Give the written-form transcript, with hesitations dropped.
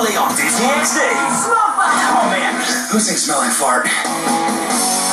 Paulie on DTXD. Smell fart. Oh man, who sings smell like fart?